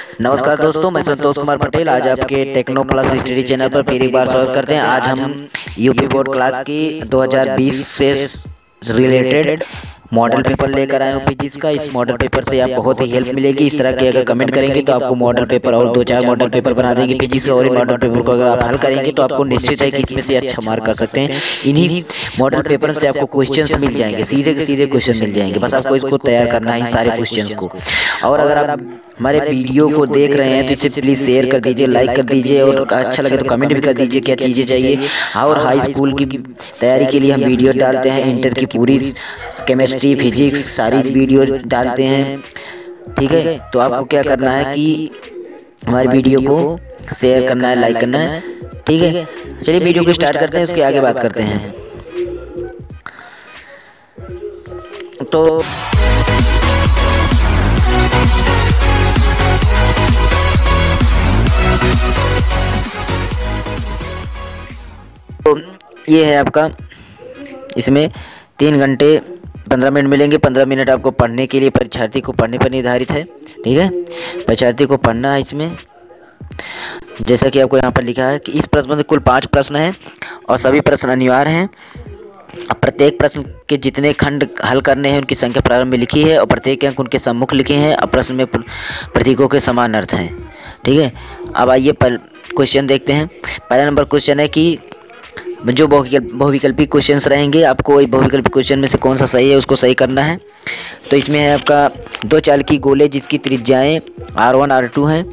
नमस्कार दोस्तों, मैं संतोष कुमार पटेल। आज आपके टेक्नो प्लस स्टडी चैनल पर फिर एक बार स्वागत करते हैं। आज हम यूपी बोर्ड क्लास की 2020 से रिलेटेड मॉडल पेपर लेकर आए हूँ फिजिक्स का। इस मॉडल पेपर से आप बहुत ही हेल्प मिलेगी। इस तरह के अगर कमेंट करेंगे तो आपको मॉडल पेपर और 2-4 मॉडल पेपर बना देंगे फिजिक्स का। और इन मॉडल पेपर को अगर आप हल करेंगे तो आपको निश्चित है कि इसमें से अच्छा मार्क कर सकते हैं। इन्हीं मॉडल पेपर से आपको क्वेश्चंस मिल जाएंगे, सीधे के सीधे क्वेश्चन मिल जाएंगे। बस आपको इसको तैयार करना है, इन सारे क्वेश्चंस को। और अगर आप हमारे वीडियो को देख रहे हैं तो इसे प्लीज़ शेयर कर दीजिए, लाइक कर दीजिए, और अच्छा लगे तो कमेंट भी कर दीजिए क्या चीज़ें चाहिए। और हाई स्कूल की तैयारी के लिए हम वीडियो डालते हैं, इंटर की पूरी केमिस्ट्री फिजिक्स सारी वीडियो डालते हैं, ठीक है। तो आपको क्या करना है कि हमारे वीडियो को शेयर करना है, लाइक करना है, ठीक है। चलिए वीडियो को स्टार्ट करते हैं, उसके आगे बात करते हैं। तो ये है आपका, इसमें 3 घंटे 15 मिनट मिलेंगे। 15 मिनट आपको पढ़ने के लिए परीक्षार्थी को पढ़ने पर निर्धारित है, ठीक है। परीक्षार्थी को पढ़ना है इसमें, जैसा कि आपको यहाँ पर लिखा है कि इस प्रश्न में कुल 5 प्रश्न हैं और सभी प्रश्न अनिवार्य हैं। अब प्रत्येक प्रश्न के जितने खंड हल करने हैं उनकी संख्या प्रारंभ में लिखी है और प्रत्येक अंक उनके सम्मुख लिखे हैं। अब प्रश्न में प्रतीकों के समान अर्थ हैं, ठीक है। अब आइए क्वेश्चन देखते हैं। पहला नंबर क्वेश्चन है कि जो बहुविकल्पी क्वेश्चंस रहेंगे, आपको वही बहुविकल्पी क्वेश्चन में से कौन सा सही है उसको सही करना है। तो इसमें है आपका 2 चालकी गोले जिसकी त्रिज्याएं R1 R2 हैं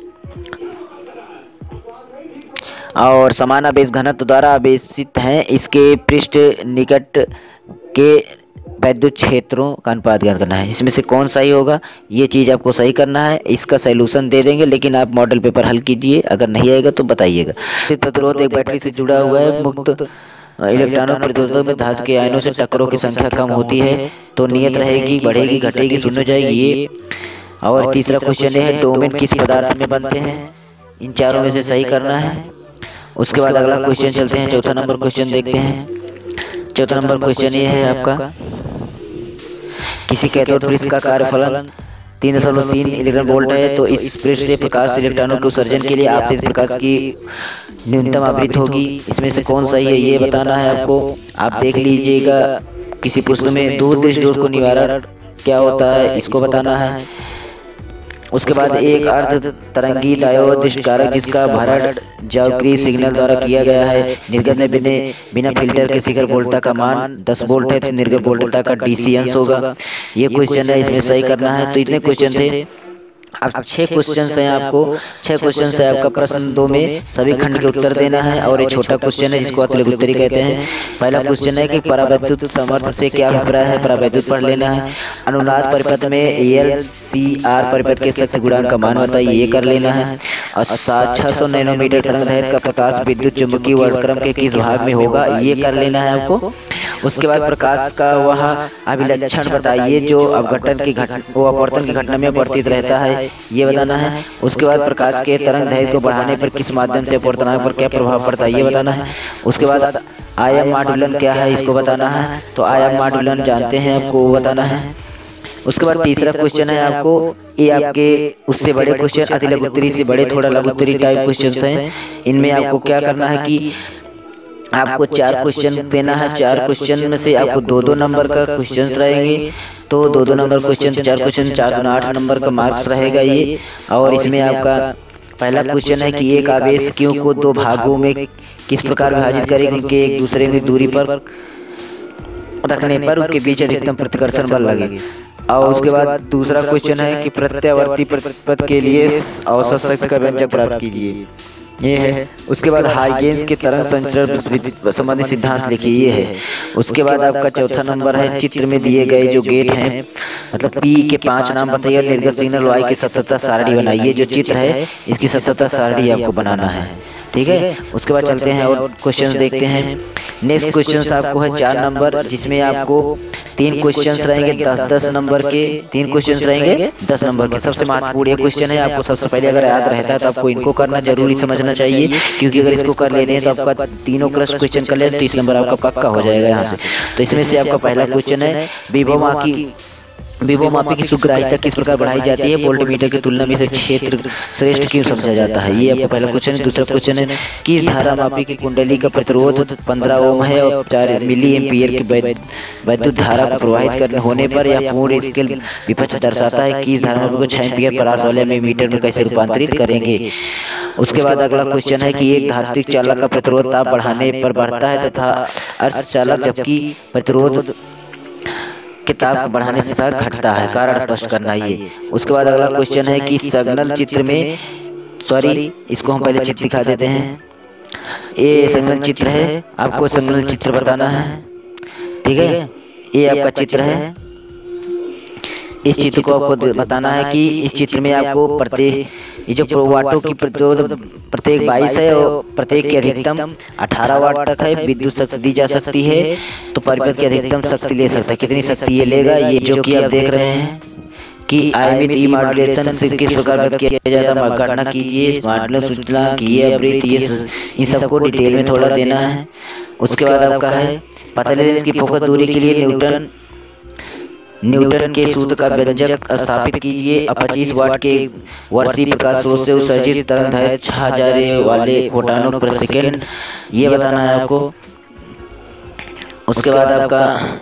और समान आवेश घनत्व द्वारा आवेशित हैं। इसके पृष्ठ निकट के वैद्युत क्षेत्रों का अनुपात ज्ञात करना है। इसमें से कौन सही होगा, ये चीज़ आपको सही करना है। इसका सॉल्यूशन दे देंगे, लेकिन आप मॉडल पेपर हल कीजिए, अगर नहीं आएगा तो बताइएगा। प्रतिरोध एक बैटरी से जुड़ा हुआ है। मुक्त इलेक्ट्रॉनों प्रतिरोध में धातु के आयनों से टक्करों की संख्या कम होती है तो नियत रहेगी, बढ़ेगी, घटेगी, शून्य हो जाएगी ये। और तीसरा क्वेश्चन है डोमेन किस पदार्थ में बनते हैं। इन चारों में से सही करना है। उसके बाद अगला क्वेश्चन चलते हैं, चौथा नंबर क्वेश्चन देखते हैं। चौथा नंबर क्वेश्चन ये है आपका, किसी कैथोड पृष्ठ का कार्यफलन 3.3 इलेक्ट्रॉन वोल्ट है तो इस पृष्ठ से प्रकाश इलेक्ट्रॉनों के उत्सर्जन के लिए आपतित प्रकाश की न्यूनतम आवृत्ति होगी। इसमें से कौन सही है ये बताना है आपको। आप देख लीजिएगा किसी पुस्तक में दूरदृष्टि दोष को निवारण क्या होता है इसको बताना है। उसके बाद एक अर्ध तरंगी डायोड दृष्टिकारक जिसका भरण जागृत सिग्नल द्वारा किया गया है। निर्गत में बिना फिल्टर के शिखर वोल्टता का मान 10 वोल्ट है तो निर्गत वोल्टता का DC अंश होगा। ये क्वेश्चन है, इसमें सही करना है। तो इतने क्वेश्चन थे। अब 6 क्वेश्चन हैं आपको। 6 क्वेश्चन से आपका प्रश्न 2 में सभी खंड के उत्तर देना है। और एक छोटा क्वेश्चन है जिसको अतिलघु उत्तरी कहते हैं। पहला क्वेश्चन है कि परावैद्युत सामर्थ्य से क्या अभिप्राय है, परावैद्युत पढ़ लेना है। अनुनाद परिपथ में LCR परिपथ के शक्ति गुणांक का मान बताइए, ये कर लेना है। और 600 नैनोमीटर तरंग दैर्घ्य का प्रकाश विद्युत चुम्बकीय वर्णक्रम के किस भाग में होगा, ये कर लेना है आपको। उसके बाद प्रकाश का वह अभिलक्षण बताइए जो अपघटन की अपवर्तन की घटना में अपवर्तित रहता है, ये बताना है। उसके बाद प्रकाश के तरंग दैर्घ्य को बढ़ाने पर किस माध्यम से अपवर्तनांक पर क्या प्रभाव पड़ता है, ये बताना है। उसके बाद आयाम मॉड्यूलन क्या है इसको बताना है। तो आयाम मॉड्यूलन जानते हैं, आपको वो बताना है। उसके बाद तीसरा क्वेश्चन है आपको, ये आपके उससे बड़े क्वेश्चन अतिलघु उत्तरी से बड़े थोड़ा लघु उत्तरी टाइप क्वेश्चन हैं। इनमें आपको क्या करना है कि आपको 4 क्वेश्चन देना है। 4 क्वेश्चन में से आपको 2-2 नंबर का क्वेश्चन रहेंगे। तो 2-2 नंबर क्वेश्चन, 4 क्वेश्चन, 4×8 नंबर का मार्क्स रहेगा ये। और इसमें आपका पहला क्वेश्चन है कि एक आवेश क्यू को 2 भागों में किस प्रकार विभाजित करेगी, उनके एक दूसरे की दूरी पर रखने पर उनके बीच अधिकतम प्रतिकर्षण बल लगेगा। और उसके बाद दूसरा क्वेश्चन है कि प्रत्यावर्ती प्रतिपथ के लिए औसत शक्ति का व्यंजक प्राप्त कीजिए, ये है। उसके बाद हाइगेंस के तरंग संचरण संबंधी सिद्धांत लिखिए, ये है। उसके बाद आपका चौथा नंबर है चित्र में दिए गए जो गेट हैं मतलब P के 5 नाम बताइए। निर्गत सिग्नल Y की सततता सारणी बनाइए। जो चित्र है इसकी सततता सारणी आपको बनाना है, ठीक है। उसके बाद चलते हैं और क्वेश्चन देखते हैं। नेक्स्ट क्वेश्चन आपको है 4 नंबर, जिसमें आपको 3 क्वेश्चन रहेंगे 10-10 नंबर के। 3 क्वेश्चन रहेंगे 10 नंबर के। सबसे महत्वपूर्ण ये क्वेश्चन है, आपको सबसे पहले अगर याद रहता है तो आपको इनको करना जरूरी समझना चाहिए, क्योंकि अगर इसको कर लेते हैं तो आपका तीनों क्रस्ट क्वेश्चन कर ले 30 नंबर आपका पक्का हो जाएगा यहाँ से। तो इसमें से आपका पहला क्वेश्चन है विभव की विभव मापी की सुग्राह्यता किस प्रकार बढ़ाई जाती है? वोल्टमीटर की तुलना में इसे क्षेत्र श्रेष्ठ क्यों समझा जाता है? ये आपका पहला क्वेश्चन है। दूसरा क्वेश्चन है कि इस धारा मापी की कुंडली का प्रतिरोध 15 ओम है और 4 मिली एम्पियर की वैद्युत धारा को प्रवाहित करने होने पर यह पूर्ण स्केल विपक्ष दर्शाता है कि इस धारा को 6 एम्पियर परास वाले में मीटर में कैसे रूपांतरित करेंगे? उसके बाद अगला क्वेश्चन है कि एक धात्विक चालक का प्रतिरोध ताप बढ़ाने पर बढ़ता है तथा अर्धचालक जबकि प्रतिरोध के ताप बढ़ाने से साथ घटता है, कारण स्पष्ट करना ये। उसके बाद अगला क्वेश्चन है कि सिग्नल चित्र में, सॉरी इसको हम पहले चित्र दिखा देते हैं। ये सिग्नल चित्र है, आपको सिग्नल चित्र बताना है, ठीक है। ये आपका चित्र है, इस चित्र को आपको बताना है कि इस चित्र में आपको प्रत्येक ये जो वाटों की प्रतिरोध प्रत्येक 22 है और प्रत्येक की अधिकतम 18 वाट तक है। विद्युत शक्ति दी जा सकती है तो परिपथ की अधिकतम शक्ति ले सकता है। कितनी शक्ति ये लेगा? ये जो कि आप देख रहे हैं कि आयमित ई मॉड्यूलेशन से किस प्रकार व्यक्त किया जाता है, गणना कीजिए, मॉड्यूलेशन सूचना कीजिए, आवृत्ति, ये इन सबको डिटेल में थोड़ा देना है। उसके बाद आपका है पतले लेंस की फोकस दूरी के लिए न्यूटन के सूत्र का व्यंजक स्थापित कीजिए। 25 वाट के वर्षीय प्रकाश स्रोत से उत्सर्जित तरंगदैर्घ्य 6000 वाले फोटॉनों पर सेकंड, ये बताना है आपको। उसके बाद आपका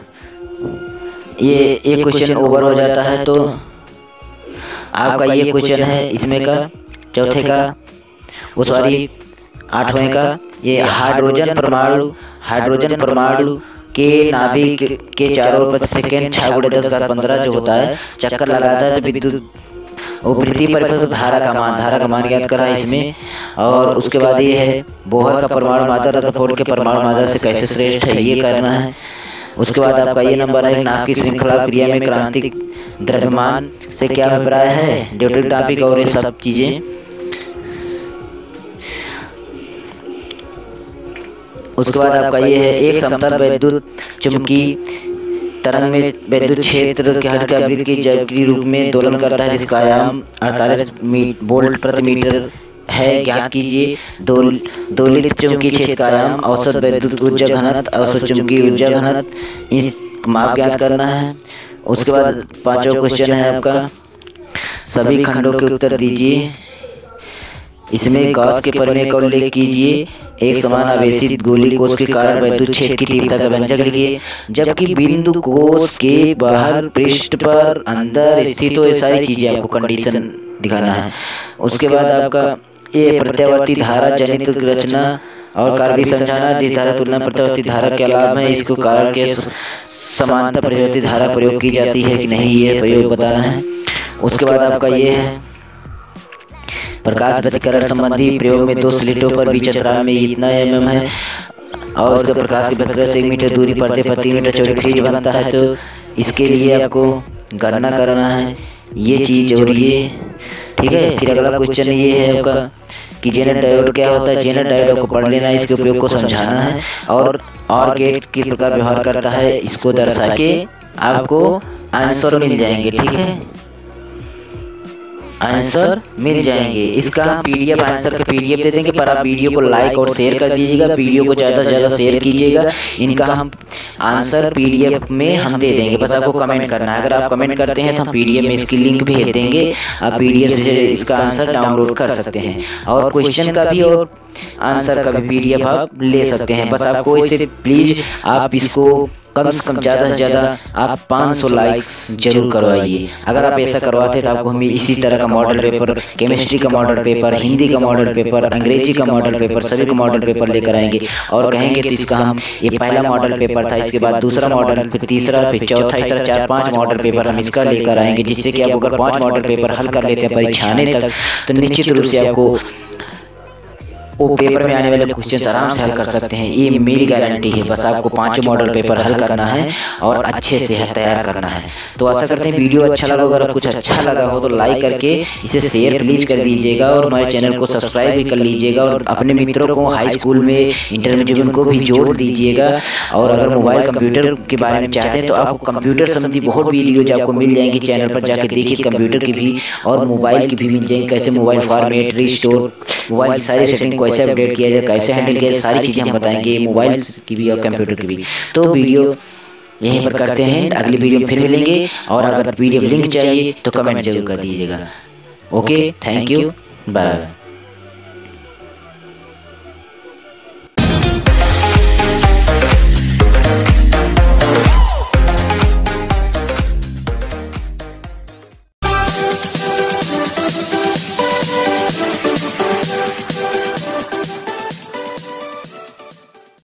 ये एक क्वेश्चन ओवर हो जाता है तो आपका ये क्वेश्चन है इसमें का चौथे का, वो सॉरी 8वें का, ये हाइड्रोजन परमाणु के नाभिक के चारों ओर प्रति सेकंड 6 × 10⁻15 जो होता है चक्कर लगाता है तो विद्युत वृत्तीय परिपथ धारा का मान ज्ञात करा है इसमें। और उसके बाद ये है बोहर का परमाणु मात्रा रदरफोर्ड के परमाणु मात्रा से कैसे श्रेष्ठ है, ये करना है। उसके बाद आपका ये नंबर है नाभ की श्रृंखला क्रिया में क्रांतिक द्रव्यमान से क्या अभिप्राय है, ड्यूटेड टॉपिक और ये सब चीजें। उसके बाद आपका ये है एक समतल वैद्युत चुंबकीय तरंग में वैद्युत क्षेत्र के हर आवृत्ति के जबकि रूप में दोलन करता है जिसका आयाम 48 वोल्ट प्रति मीटर है, ज्ञात कीजिए। दोलित चुंबकीय क्षेत्र का आयाम, औसत वैद्युत ऊर्जा घनत्व, औसत चुंबकीय ऊर्जा घनत्व, इस माप ज्ञात करना है। उसके बाद 5वां क्वेश्चन है आपका सभी खंडों के उत्तर दीजिए। इसमें गॉस के प्रमेय का उल्लेख कीजिए। एक समान आवेशित गोली कोश के कारण वैद्युत क्षेत्र की तीव्रता का व्यंजक लिखिए, जबकि बिंदु कोश के बाहर पृष्ठ पर अंदर स्थित हो, सारी चीजें आपको कंडीशन दिखाना है। उसके बाद आपका ये प्रत्यावर्ती धारा जनित रचना और कार्बी समझाना, जिस धारा तुलना प्रत्यावर्ती धारा के अलावा में इसको कारण के समांतर प्रत्यावर्ती धारा प्रयोग की जाती है कि नहीं, ये प्रयोग बताना है। उसके बाद आपका ये है प्रकाश प्रतिकरण संबंधी प्रयोग में 2 स्लिटों पर बीच अंतराल में इतना mm है और उसके प्रकाश के प्रतिकरण से 1 मीटर दूरी पर्दे पर 3 मीटर चौड़ी फ्रिज बनता है, तो इसके लिए आपको गणना करना है ये चीज और ये, ठीक है। फिर अगला क्वेश्चन ये है आपका कि जेनर डायोड क्या होता है। जेनर डायोड को पढ़ लेना है, इसके उपयोग को समझाना है और गेट किस प्रकार व्यवहार करता है इसको दर्शा के आपको आंसर मिल जाएंगे, ठीक है, आंसर मिल जाएंगे। इसका हम पीडीएफ आंसर का पीडीएफ दे देंगे, पर आप वीडियो को लाइक और शेयर कर दीजिएगा, वीडियो को ज़्यादा से ज़्यादा शेयर कीजिएगा। इनका हम आंसर पीडीएफ में हम दे देंगे, बस आपको कमेंट करना है। अगर आप कमेंट करते हैं तो हम पीडीएफ में इसकी लिंक भेज देंगे, आप पीडीएफ से इसका आंसर डाउनलोड कर सकते हैं और क्वेश्चन का भी और आंसर का भी पीडीएफ आप ले सकते हैं। बस आपको इसे प्लीज आप इसको कम से कम ज़्यादा से ज़्यादा आप 500 लाइक्स जरूर करवाइए। अगर आप ऐसा करवाते तो आपको हम इसी तरह का मॉडल पेपर, केमिस्ट्री का मॉडल पेपर, हिंदी का मॉडल पेपर, अंग्रेजी का मॉडल पेपर, सभी का मॉडल पेपर लेकर आएंगे और कहेंगे तो इसका हम ये पहला मॉडल पेपर था, इसके बाद दूसरा मॉडल, फिर तीसरा, फिर चौथा, इस तरह 4-5 मॉडल पेपर हम इसका लेकर आएंगे, जिससे कि आप अगर 5 मॉडल पेपर हल कर लेते हैं परीक्षा आने तक तो निश्चित रूप से आपको वो पेपर में आने वाले क्वेश्चन आराम से हल कर सकते हैं, ये मेरी गारंटी है। बस आपको 5 मॉडल पेपर हल करना है और अच्छे से तैयार करना है। तो आशा करते हैं वीडियो अच्छा लगा, अगर कुछ अच्छा लगा हो तो लाइक करके इसे शेयर प्लीज कर दीजिएगा और हमारे चैनल को सब्सक्राइब भी कर लीजिएगा और अपने मित्रों को हाई स्कूल में, इंटरमीडिएट को भी जोड़ दीजिएगा। और अगर मोबाइल कंप्यूटर के बारे में चाहते हैं तो आपको कंप्यूटर संबंधी बहुत वीडियोज आपको मिल जाएंगी चैनल पर, जाके देखिए कंप्यूटर की भी और मोबाइल की भी मिल जाएंगी, कैसे मोबाइल फॉर्मेट, रिस्टोर, मोबाइल सारी सेटिंग कैसे अपडेट किया जाए, कैसे हैंडल किया जाए, सारी चीज़ें हम बताएंगे, मोबाइल की भी और कंप्यूटर की भी। तो वीडियो यहीं पर करते हैं, अगली वीडियो में फिर मिलेंगे। और अगर पीडीएफ लिंक चाहिए तो कमेंट जरूर कर दीजिएगा। Okay, thank you, bye.